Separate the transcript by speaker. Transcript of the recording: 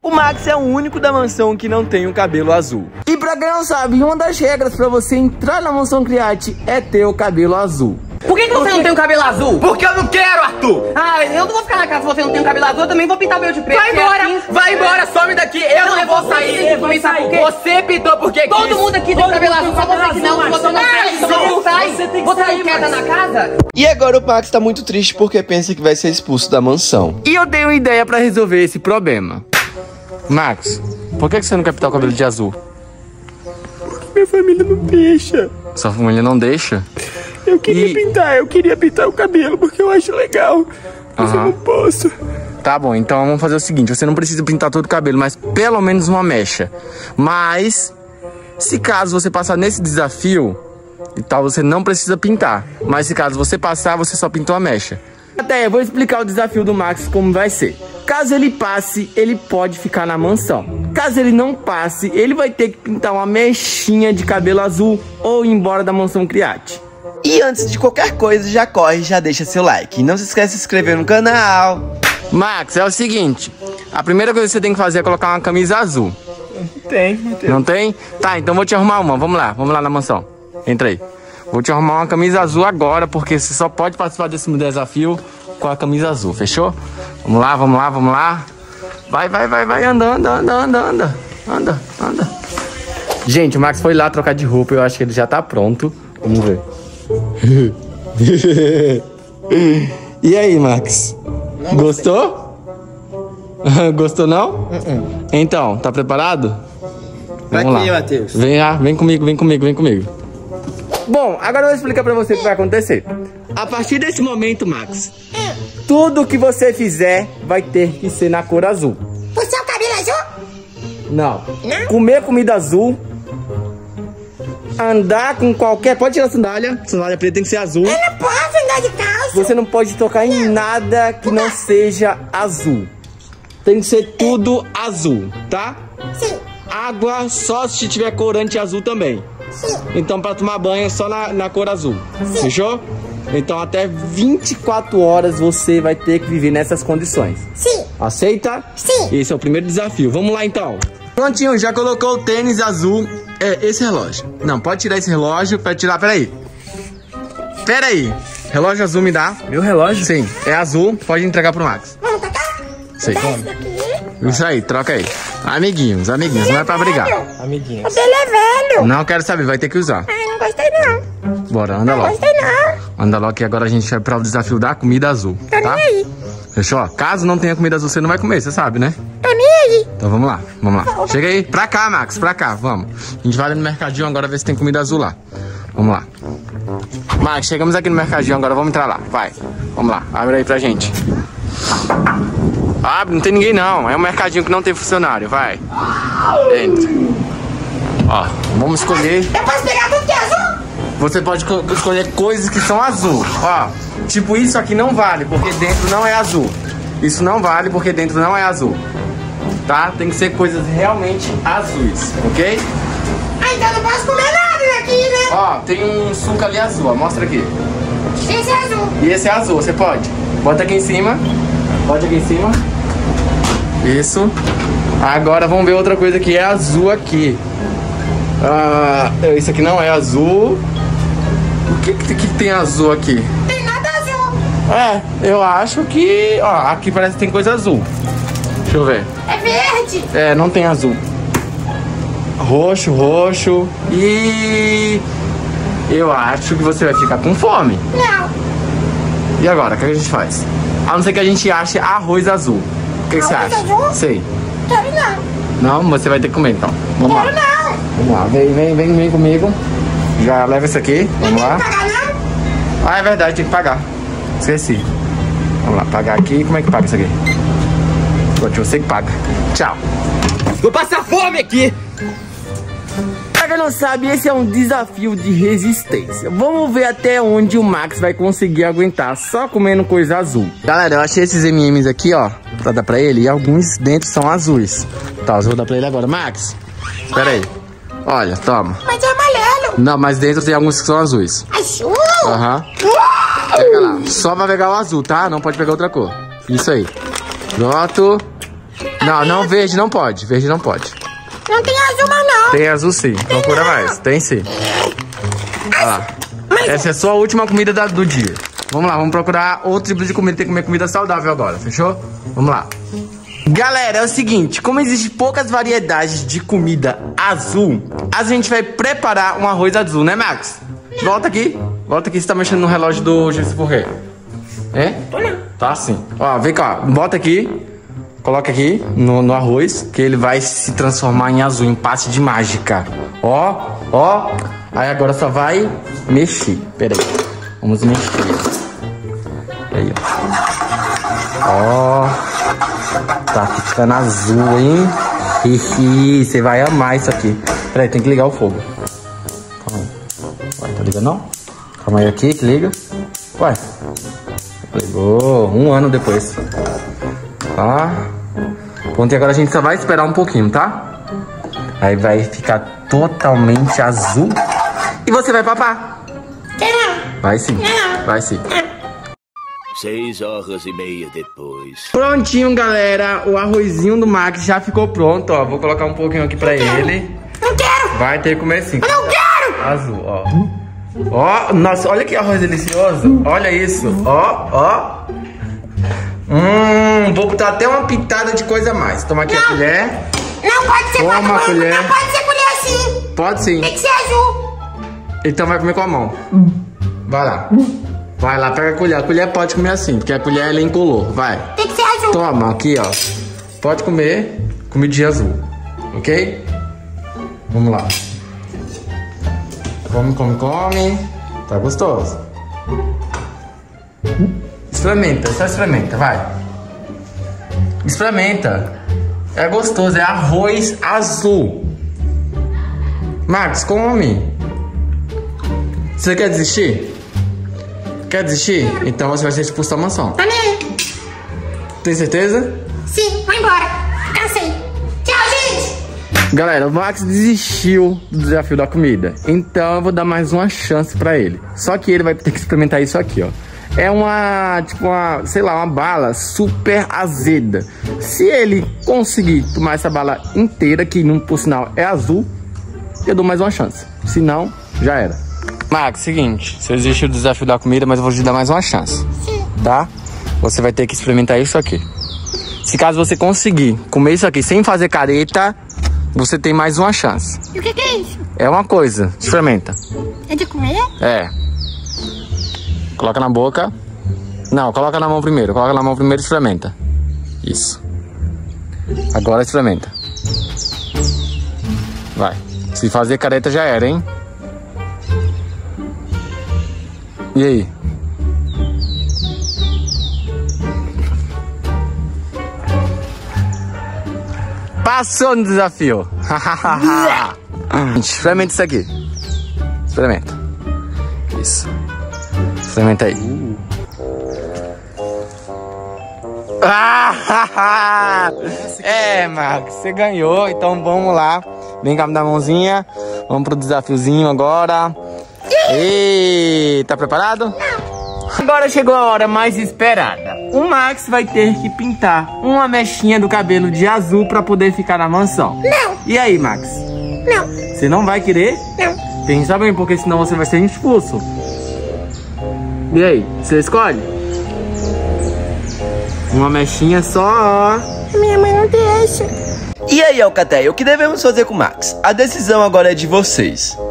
Speaker 1: O Max é o único da mansão que não tem um cabelo azul. E pra quem não sabe, uma das regras pra você entrar na mansão Create é ter o cabelo azul.
Speaker 2: Por que você não tem o cabelo azul?
Speaker 1: Porque eu não quero, Arthur!
Speaker 2: Ah, eu não vou ficar na casa se você não tem o cabelo azul, eu também vou pintar meu de preto.
Speaker 1: Vai embora! Vai embora, some daqui! Eu não vou sair! Você pintou porque
Speaker 2: todo mundo aqui tem cabelo azul, só você que não, você não sai, você não sai! Você não quer estar na casa?
Speaker 1: E agora o Max tá muito triste porque pensa que vai ser expulso da mansão. E eu dei uma ideia pra resolver esse problema.
Speaker 3: Max, por que você não quer pintar o cabelo de azul?
Speaker 1: Porque minha família não deixa.
Speaker 3: Sua família não deixa?
Speaker 1: Eu queria pintar o cabelo porque eu acho legal. Mas eu não posso.
Speaker 3: Tá bom, então vamos fazer o seguinte, você não precisa pintar todo o cabelo, mas pelo menos uma mecha. Mas, se caso você passar nesse desafio e tal, você não precisa pintar. Mas se caso você passar, você só pintou a mecha.
Speaker 1: Até eu vou explicar o desafio do Max como vai ser. Caso ele passe, ele pode ficar na mansão. Caso ele não passe, ele vai ter que pintar uma mechinha de cabelo azul ou ir embora da mansão Create. E antes de qualquer coisa, já corre e já deixa seu like. E não se esquece de se inscrever no canal.
Speaker 3: Max, é o seguinte, a primeira coisa que você tem que fazer é colocar uma camisa azul. Não tem? Tá, então vou te arrumar uma, vamos lá na mansão. Entra aí. Vou te arrumar uma camisa azul agora, porque você só pode participar desse desafio com a camisa azul, fechou? Vamos lá. Vai, anda. Gente, o Max foi lá trocar de roupa, eu acho que ele já tá pronto. Vamos ver. E aí, Max? Gostou? Gostou não? Então, tá preparado? Vamos lá.
Speaker 1: Matheus.
Speaker 3: Vem comigo.
Speaker 1: Bom, agora eu vou explicar pra você o que vai acontecer. A partir desse momento, Max, tudo que você fizer vai ter que ser na cor azul.
Speaker 4: O seu cabelo azul?
Speaker 1: Não. Comer comida azul. Andar com qualquer... Pode tirar a sandália. Sandália preta tem que ser azul.
Speaker 4: Eu não posso andar de calça.
Speaker 1: Você não pode tocar em nada que não seja azul. Tem que ser tudo azul, tá?
Speaker 4: Sim.
Speaker 1: Água só se tiver corante azul também.
Speaker 4: Sim.
Speaker 1: Então pra tomar banho só na cor azul.
Speaker 4: Sim.
Speaker 1: Fechou? Então até 24 horas você vai ter que viver nessas condições.
Speaker 4: Sim.
Speaker 1: Aceita?
Speaker 4: Sim.
Speaker 1: Esse é o primeiro desafio. Vamos lá então. Prontinho, já colocou o tênis azul. É, esse relógio. Não, pode tirar esse relógio. Pode tirar, peraí. Relógio azul me dá.
Speaker 3: Meu relógio?
Speaker 1: Sim, é azul. Pode entregar pro Max.
Speaker 4: Vamos tacar?
Speaker 1: Sim.
Speaker 4: Daqui.
Speaker 1: Isso aí, troca aí. Amiguinhos, não é pra brigar.
Speaker 4: O dele é velho.
Speaker 1: Não quero saber, vai ter que usar.
Speaker 4: Ai, não gostei não.
Speaker 1: Bora, anda
Speaker 4: Não
Speaker 1: logo.
Speaker 4: gostei não.
Speaker 1: Anda logo que agora a gente vai para o desafio da comida azul,
Speaker 4: Tô
Speaker 1: tá?
Speaker 4: nem aí.
Speaker 1: Fechou? Caso não tenha comida azul, você não vai comer, você sabe, né?
Speaker 4: Tô nem aí.
Speaker 1: Então vamos lá. Chega aí, pra cá, Max, pra cá, vamos. A gente vai ali no mercadinho agora ver se tem comida azul lá. Vamos lá. Max, chegamos aqui no mercadinho agora, vamos entrar lá, vai. Vamos lá, abre aí pra gente. Abre, não tem ninguém não, é um mercadinho que não tem funcionário, vai. Entra. Ó, vamos escolher.
Speaker 4: Eu posso pegar tudo que é azul?
Speaker 1: Você pode escolher coisas que são azul. Ó, tipo isso aqui não vale, porque dentro não é azul. Isso não vale, porque dentro não é azul. Tá? Tem que ser coisas realmente azuis, ok?
Speaker 4: Ah, então não posso comer nada daqui, né?
Speaker 1: Ó, tem um suco ali azul, ó. Mostra aqui.
Speaker 4: Esse é azul.
Speaker 1: E esse é azul, você pode. Bota aqui em cima. Bota aqui em cima. Isso. Agora vamos ver outra coisa que é azul aqui. Isso aqui não é azul. O que tem azul aqui?
Speaker 4: Tem nada azul.
Speaker 1: É, eu acho que... Ó, aqui parece que tem coisa azul. Deixa eu ver.
Speaker 4: É verde.
Speaker 1: É, não tem azul. Roxo. E... eu acho que você vai ficar com fome.
Speaker 4: Não.
Speaker 1: E agora, o que a gente faz? A não ser que a gente ache arroz azul. O que você
Speaker 4: Arroz
Speaker 1: acha?
Speaker 4: azul?
Speaker 1: Sei.
Speaker 4: Quero não.
Speaker 1: Não, você vai ter que comer então. Vamos lá.
Speaker 4: Quero não.
Speaker 1: Vamos lá, vem comigo. Já leva isso aqui. Vamos lá.
Speaker 4: Não tem que pagar não?
Speaker 1: Ah, é verdade, tem que pagar. Esqueci. Vamos lá, pagar aqui. Como é que paga isso aqui? Pronto, você que paga. Tchau.
Speaker 2: Vou passar fome aqui.
Speaker 1: Pra quem não sabe, esse é um desafio de resistência. Vamos ver até onde o Max vai conseguir aguentar só comendo coisa azul. Galera, eu achei esses M&M's aqui, ó, pra dar pra ele. E alguns dentro são azuis. Tá, eu vou dar pra ele agora. Max, espera aí. Olha, toma.
Speaker 4: Mas é amarelo.
Speaker 1: Não, mas dentro tem alguns que são azuis.
Speaker 4: Azul?
Speaker 1: Aham. Pega lá. Só vai pegar o azul, tá? Não pode pegar outra cor. Isso aí. Pronto.
Speaker 3: Não, verde não pode. Verde não pode.
Speaker 4: Não tem azul, mas não.
Speaker 3: Tem azul sim. Procura mais. Tem sim. Olha lá. Essa é só a última comida do dia. Vamos lá, vamos procurar outro tipo de comida. Tem que comer comida saudável agora, fechou? Vamos lá. Galera, é o seguinte, como existe poucas variedades de comida azul, a gente vai preparar um arroz azul, né, Max? Volta aqui, você tá mexendo no relógio do Jesus Forré. É? Tá sim. Ó, vem cá, bota aqui, coloca aqui no arroz, que ele vai se transformar em azul, em passe de mágica. Ó. Aí agora só vai mexer. Pera aí, vamos mexer. Aí, ó. Tá ficando azul, hein? Você vai amar isso aqui. Peraí, tem que ligar o fogo. Calma aí. Ué, tá ligando não? Calma aí aqui, que liga. Ué. Ligou 1 ano depois. Tá. Pronto, e agora a gente só vai esperar um pouquinho, tá? Aí vai ficar totalmente azul. E você vai papar. Vai sim. Vai sim.
Speaker 5: 6h30 depois.
Speaker 3: Prontinho, galera. O arrozinho do Max já ficou pronto, ó. Vou colocar um pouquinho aqui pra ele.
Speaker 4: Não quero.
Speaker 3: Vai ter que comer sim.
Speaker 4: Eu não quero.
Speaker 3: Azul, ó. Ó, nossa, olha que arroz delicioso. Olha isso, ó. Vou botar até uma pitada de coisa a mais. Toma aqui a colher.
Speaker 4: Não pode ser
Speaker 3: Toma a colher.
Speaker 4: Não pode ser colher assim.
Speaker 3: Pode sim.
Speaker 4: Tem que ser azul.
Speaker 3: Então vai comer com a mão. Vai lá. Vai lá, pega a colher. A colher pode comer assim, porque a colher ela é incolor. Vai.
Speaker 4: Tem que ser azul.
Speaker 3: Toma, aqui, ó. Pode comer comidinha azul. Ok? Vamos lá. Come. Tá gostoso. Experimenta, só experimenta, vai. Experimenta. É gostoso, é arroz azul. Max, come. Você quer desistir? Quer desistir? Então você vai ser expulso da mansão.
Speaker 4: Tá nem aí.
Speaker 3: Tem certeza?
Speaker 4: Sim, vai embora. Cansei. Tchau, gente.
Speaker 3: Galera, o Max desistiu do desafio da comida. Então eu vou dar mais uma chance pra ele. Só que ele vai ter que experimentar isso aqui, ó. É sei lá, uma bala super azeda. Se ele conseguir tomar essa bala inteira, que por sinal é azul, eu dou mais uma chance. Se não, já era. Max, seguinte, você desistiu do desafio da comida, mas eu vou te dar mais uma chance.
Speaker 4: Sim.
Speaker 3: Tá? Você vai ter que experimentar isso aqui. Se caso você conseguir comer isso aqui sem fazer careta, você tem mais uma chance.
Speaker 4: E o que é isso?
Speaker 3: É uma coisa, experimenta.
Speaker 4: É de comer?
Speaker 3: É. Coloca na boca. Não, coloca na mão primeiro. Coloca na mão primeiro e experimenta. Isso. Agora experimenta. Vai. Se fazer careta já era, hein? E aí? Passou no desafio. Experimenta isso aqui. Experimenta. Isso. Experimenta aí. É, Max, você ganhou. Então vamos lá. Vem cá me dar a mãozinha. Vamos pro desafiozinho agora. E tá preparado? Agora chegou a hora mais esperada. O Max vai ter que pintar uma mechinha do cabelo de azul pra poder ficar na mansão.
Speaker 4: Não.
Speaker 3: E aí, Max?
Speaker 4: Não.
Speaker 3: Você não vai querer?
Speaker 4: Não.
Speaker 3: Pensa bem, porque senão você vai ser expulso. E aí, você escolhe? Uma mechinha só.
Speaker 4: Minha mãe não deixa.
Speaker 1: E aí, Alcateia, o que devemos fazer com o Max? A decisão agora é de vocês.